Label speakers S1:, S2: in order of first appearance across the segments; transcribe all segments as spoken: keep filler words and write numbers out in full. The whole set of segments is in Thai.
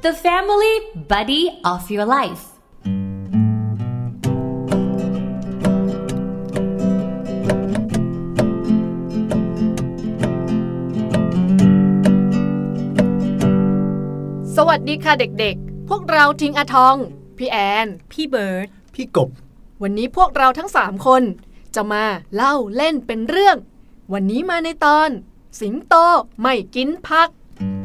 S1: the family buddy of your life
S2: สวัสดีค่ะเด็กๆพวกเราทิงอาทองพี่แอน
S3: พี่เบิร์ด
S4: พี่กบ
S2: วันนี้พวกเราทั้งสามคนจะมาเล่าเล่นเป็นเรื่องวันนี้มาในตอนสิงโตไม่กินผัก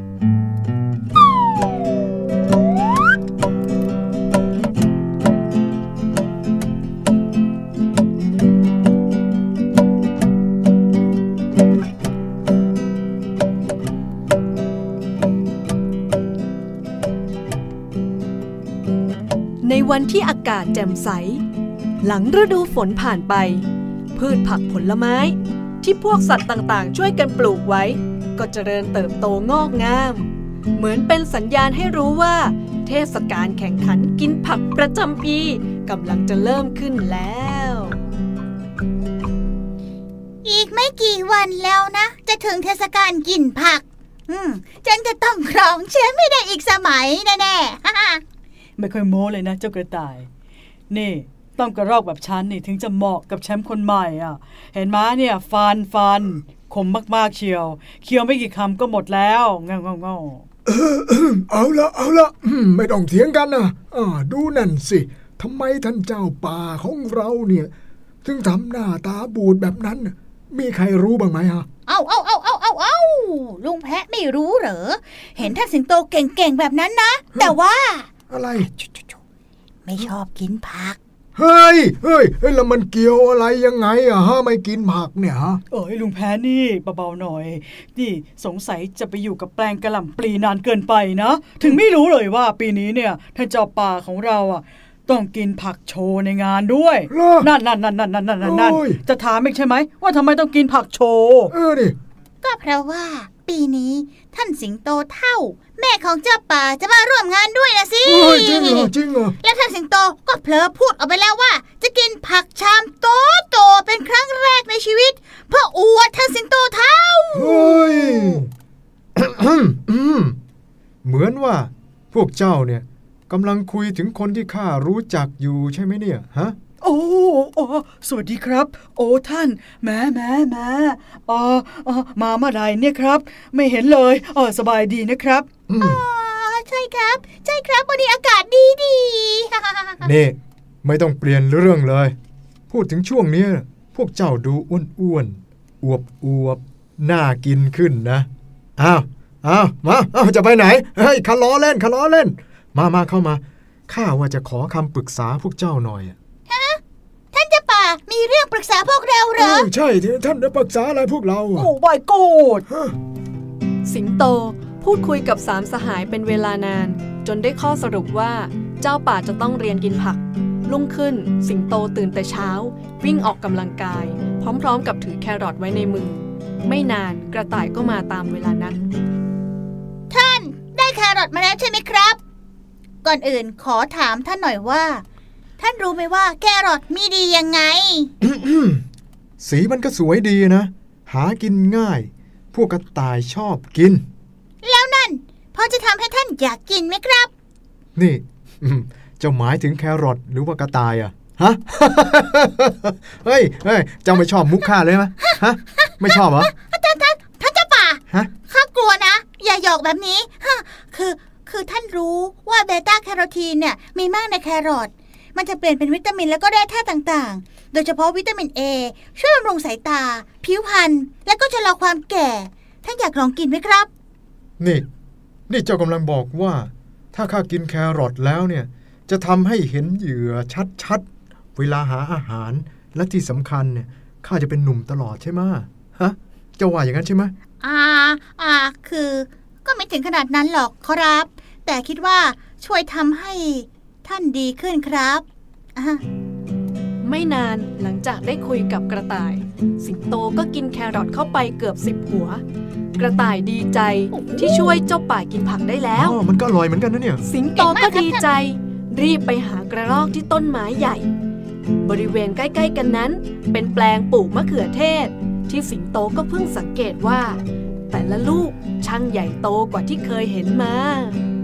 S2: ในวันที่อากาศแจ่มใสหลังฤดูฝนผ่านไปพืชผักผลไม้ที่พวกสัตว์ต่างๆช่วยกันปลูกไว้ก็เจริญเติบโตงอกงามเหมือนเป็นสัญญาณให้รู้ว่าเทศกาลแข่งขันกินผักประจำปีกำลังจะเริ่มขึ้นแล้ว
S3: อีกไม่กี่วันแล้วนะจะถึงเทศกาลกินผักอืมฉันจะต้องครองแชมป์ไม่ได้อีกสมัยแน่ๆ
S5: ไม่ค่อยโม้เลยนะเจ้ากระต่ายนี่ต้องกระรอกแบบฉันนี่ถึงจะเหมาะกับแชมป์คนใหม่อ่ะเห็นม้าเนี่ยฟันฟันคมมากๆเชียวเคี้ยวไม่กี่คำก็หมดแล้วเงาเงาเงา
S4: เอาละเอาละไม่ต้องเถียงกันนะดูนั่นสิทำไมท่านเจ้าป่าของเราเนี่ยถึงทำหน้าตาบูดแบบนั้นมีใครรู้บ้างไหมฮะ
S3: เอาเอาเอาเอาเอาเอาลุงแพะไม่รู้เหรอเห็นท่านสิงโตเก่งๆแบบนั้นนะแต่ว่า
S4: อะไร
S3: ไม่ชอบกินผัก
S4: เฮ้ยเฮ้ยเฮ้ยแล้วมันเกี่ยวอะไรยังไงอะฮะไม่กินผักเนี่ยฮะ
S5: เอ้ยลุงแพะนี่เบาๆหน่อยนี่สงสัยจะไปอยู่กับแปลงกระหล่ำปลีนานเกินไปนะถึงไม่รู้เลยว่าปีนี้เนี่ยท่านเจ้าป่าของเราอะต้องกินผักโชว์ในงานด้วยนั่นนั่นนั่นนั่นนั่นนั่นนั่นจะถามอีกใช่ไหมว่าทำไมต้องกินผักโชว์
S4: เออดิ
S3: ก็เพราะว่าปีนี้ท่านสิงโตเท่าแม่ของเจ้าป่าจะมาร่วมงานด้วยนะสิ
S4: จริงเหรอจริงเหรอ
S3: และท่านสิงโตก็เผลอพูดออกไปแล้วว่าจะกินผักชามโตโตเป็นครั้งแรกในชีวิตเพื่ออวดท่านสิงโตเท่า
S4: เฮ้ย เหมือนว่าพวกเจ้าเนี่ยกำลังคุยถึงคนที่ข้ารู้จักอยู่ใช่ไหมเนี่ยฮะ
S5: โอ้โอ้สวัสดีครับโอ้ท่านแม่แม่แม่อ๋ออ๋อมาเมื่อไหร่เนี่ยครับไม่เห็นเลยอ๋อสบายดีนะครับ
S3: อ๋อใช่ครับใช่ครับวันนี้อากาศดีดี
S4: นี่ไม่ต้องเปลี่ยนเรื่องเลยพูดถึงช่วงนี้พวกเจ้าดูอ้วนๆอวบอวบน่ากินขึ้นนะอ้าวอ้าวมาอ้าวจะไปไหนเฮ้ยข้าล้อเล่นข้าล้อเล่นมามาเข้ามาข้าว่าจะขอคำปรึกษาพวกเจ้าหน่อย
S3: ฮะท่านเจ้าป่ามีเรื่องปรึกษาพวกเราเหรอ
S4: ใช่ท่านจะปรึกษาอะไรพวกเรา
S5: โอ้บายโกด
S2: สิงโตพูดคุยกับสามสหายเป็นเวลานานจนได้ข้อสรุปว่าเจ้าป่าจะต้องเรียนกินผักรุ่งขึ้นสิงโตตื่นแต่เช้าวิ่งออกกำลังกายพร้อมๆกับถือแครอทไว้ในมือไม่นานกระต่ายก็มาตามเวลานัด
S3: ท่านได้แครอทมาแล้วใช่ไหมครับก่อนอื่นขอถามท่านหน่อยว่าท่านรู้ไหมว่าแครอทมีดียังไง
S4: สีมันก็สวยดีนะหากินง่ายพวกกระต่ายชอบกิน
S3: แล้วนั่นพอจะทำให้ท่านอยากกินไหมครับ
S4: นี่เจ้าหมายถึงแครอทหรือว่ากระต่ายอะฮะ เฮ้ยเฮ้ยเจ้าไม่ชอบมุกข้าเลยไหมฮะไม่ชอบเหรอ
S3: ท่านท่านท่านเจ้าป่าฮะข้ากลัวนะอย่าหยอกแบบนี้ฮะคือคือท่านรู้ว่าเบต้าแคโรทีนเนี่ยมีมากในแครอทมันจะเปลี่ยนเป็นวิตามินแล้วก็แร่ธาตุต่างๆโดยเฉพาะวิตามิน A ช่วยบำรุงสายตาผิวพรรณและก็ชะลอความแก่ท่านอยากลองกินไหมครับ
S4: นี่นี่เจ้ากำลังบอกว่าถ้าข้ากินแครอทแล้วเนี่ยจะทำให้เห็นเหยื่อชัดๆเวลาหาอาหารและที่สำคัญเนี่ยข้าจะเป็นหนุ่มตลอดใช่ไหมฮะเจ้าว่าอย่างนั้นใช่ไหม
S3: อ่าอ่าคือก็ไม่ถึงขนาดนั้นหรอกครับแต่คิดว่าช่วยทำให้ท่านดีขึ้นครับ
S2: ไม่นานหลังจากได้คุยกับกระต่ายสิงโตก็กินแครอทเข้าไปเกือบสิบหัวกระต่ายดีใจที่ช่วยเจ้าป่ากินผักได้แล้ว
S4: อ๋อมันก็อร่อยเหมือนกันนะเนี่ย
S2: สิงโตก็ดีใจรีบไปหากระรอกที่ต้นไม้ใหญ่บริเวณใกล้ๆกันนั้นเป็นแปลงปลูกมะเขือเทศที่สิงโตก็เพิ่งสังเกตว่าแต่ละลูกช่างใหญ่โตกว่าที่เคยเห็นมา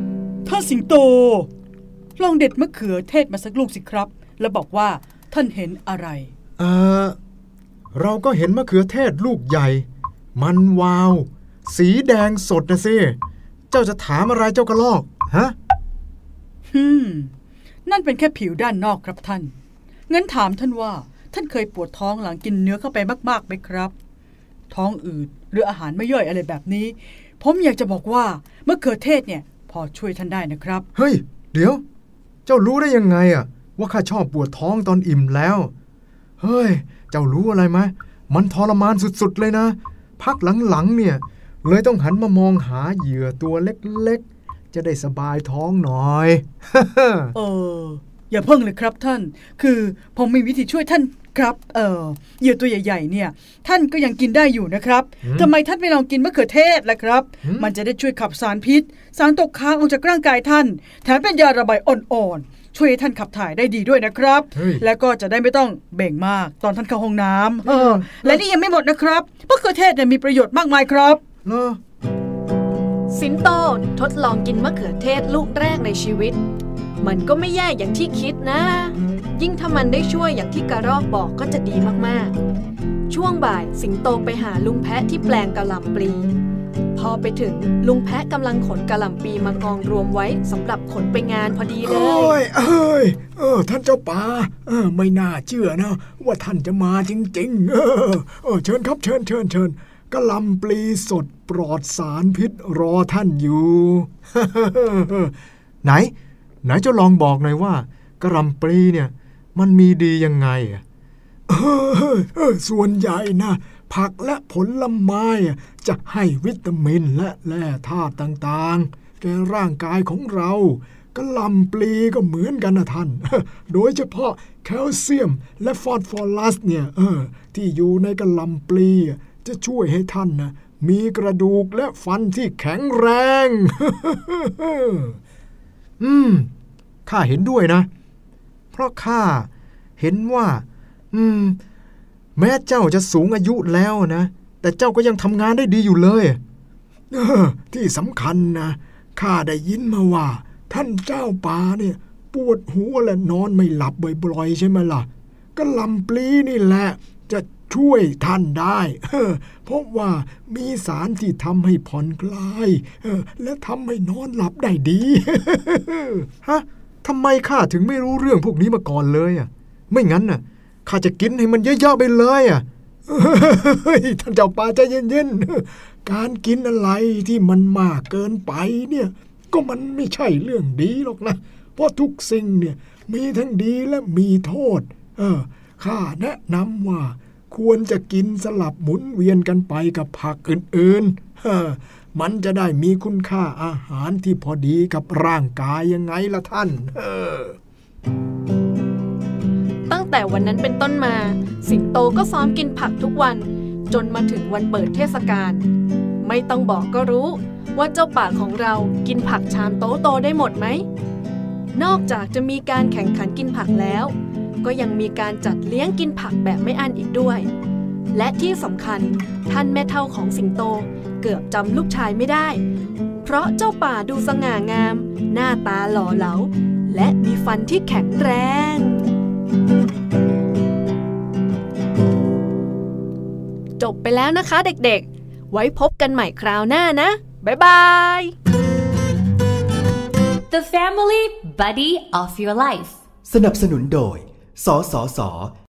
S5: ท่านสิงโตลองเด็ดมะเขือเทศมาสักลูกสิครับแล้วบอกว่าท่านเห็นอะไร
S4: เออเราก็เห็นมะเขือเทศลูกใหญ่มันวาวสีแดงสดนะสิเจ้าจะถามอะไรเจ้ากระรอกฮะ
S5: ฮึมนั่นเป็นแค่ผิวด้านนอกครับท่านงั้นถามท่านว่าท่านเคยปวดท้องหลังกินเนื้อเข้าไปมากๆไหมครับท้องอืดหรืออาหารไม่ย่อยอะไรแบบนี้ผมอยากจะบอกว่ามะเขือเทศเนี่ยพอช่วยท่านได้นะครับ
S4: เฮ้ยเดี๋ยวเจ้ารู้ได้ยังไงอะว่าข้าชอบปวดท้องตอนอิ่มแล้วเฮ้ยเจ้ารู้อะไรไหมมันทรมานสุดๆเลยนะพักหลังๆเนี่ยเลยต้องหันมามองหาเหยื่อตัวเล็กๆจะได้สบายท้องหน่อย
S5: เอออย่าเพิ่งเลยครับท่านคือผมมีวิธีช่วยท่านครับเออเหยื่อตัวใหญ่ๆเนี่ยท่านก็ยังกินได้อยู่นะครับทำไมท่านไม่ลองกินมะเขือเทศล่ะครับมันจะได้ช่วยขับสารพิษสารตกค้างออกจากร่างกายท่านแถมเป็นยาระบายอ่อนๆช่วยให้ท่านขับถ่ายได้ดีด้วยนะครับแล้วก็จะได้ไม่ต้องเบ่งมากตอนท่านเข้าห้องน้ำเออและนี่ยังไม่หมดนะครับมะเขือเทศเนี่ยมีประโยชน์มากมายครับ
S2: สิงโตทดลองกินมะเขือเทศลูกแรกในชีวิตมันก็ไม่แย่อย่างที่คิดนะยิ่งถ้ามันได้ช่วยอย่างที่กระรอกบอกก็จะดีมากๆช่วงบ่ายสิงโตไปหาลุงแพะที่แปลงกะหล่ำปลีพอไปถึงลุงแพะกำลังขนกะหล่ำปลีมากองรวมไว้สำหรับขนไปงานพอดีเลย
S6: เอ้ยเอ้ยเออท่านเจ้าป่าเออไม่น่าเชื่อนะว่าท่านจะมาจริงๆเออเออเชิญครับเชิญเชิญเชิญกะหล่ำปลีสดปลอดสารพิษรอท่านอยู่
S4: ไหนไหนเจ้าลองบอกหน่อยว่ากะหล่ำปลีเนี่ยมันมีดียังไงอ่ะ
S6: เออเออส่วนใหญ่นะผักและผลไม้จะให้วิตามินและแร่ธาตุต่างๆแก่ร่างกายของเรากะหล่ำปลีก็เหมือนกันนะท่านโดยเฉพาะแคลเซียมและฟอสฟอรัสเนี่ยเออที่อยู่ในกะหล่ำปลีจะช่วยให้ท่านนะมีกระดูกและฟันที่แข็งแรง
S4: อืมข้าเห็นด้วยนะเพราะข้าเห็นว่าอืมแม้เจ้าจะสูงอายุแล้วนะแต่เจ้าก็ยังทำงานได้ดีอยู่เลย
S6: เออที่สำคัญนะข้าได้ยินมาว่าท่านเจ้าป่าเนี่ยปวดหัวและนอนไม่หลับบ่อยๆใช่ไหมล่ะกะหล่ำปลีนี่แหละจะช่วยท่านได้เพราะว่ามีสารที่ทำให้ผ่อนคลายและทำให้นอนหลับได้ดี
S4: ฮะทำไมข้าถึงไม่รู้เรื่องพวกนี้มาก่อนเลยอ่ะไม่งั้นน่ะข้าจะกินให้มันเยอะๆไปเลยอ่ะ
S6: ท่านเจ้าป่าใจเย็นๆการกินอะไรที่มันมากเกินไปเนี่ยก็มันไม่ใช่เรื่องดีหรอกนะเพราะทุกสิ่งเนี่ยมีทั้งดีและมีโทษเออข้าแนะนำว่าควรจะกินสลับหมุนเวียนกันไปกับผักอื่นๆเออมันจะได้มีคุณค่าอาหารที่พอดีกับร่างกายยังไงล่ะท่านเออ
S2: ตั้งแต่วันนั้นเป็นต้นมาสิงโตก็ซ้อมกินผักทุกวันจนมาถึงวันเปิดเทศกาลไม่ต้องบอกก็รู้ว่าเจ้าป่าของเรากินผักชามโตๆได้หมดไหมนอกจากจะมีการแข่งขันกินผักแล้วก็ยังมีการจัดเลี้ยงกินผักแบบไม่อั้นอีกด้วยและที่สำคัญท่านแม่เฒ่าของสิงโตเกือบจำลูกชายไม่ได้เพราะเจ้าป่าดูสง่างามหน้าตาหล่อเหลาและมีฟันที่แข็งแรงจบไปแล้วนะคะเด็กๆไว้พบกันใหม่คราวหน้านะบ๊ายบาย
S1: The Family Buddy of Your Life
S7: สนับสนุนโดยสสส